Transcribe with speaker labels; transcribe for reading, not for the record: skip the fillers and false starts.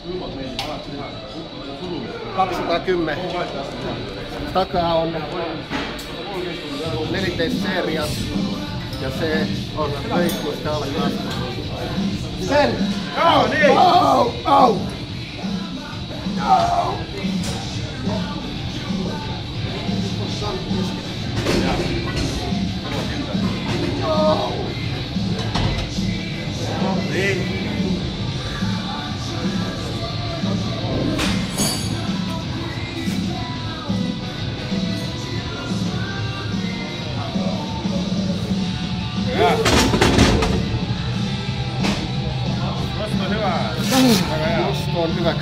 Speaker 1: 210. Takaa on 14 serias ja se on veikkuista alkaa. Sen!
Speaker 2: Joo, niin!
Speaker 1: Au! Au! Au!
Speaker 2: Niin.
Speaker 1: Nosto on hyvä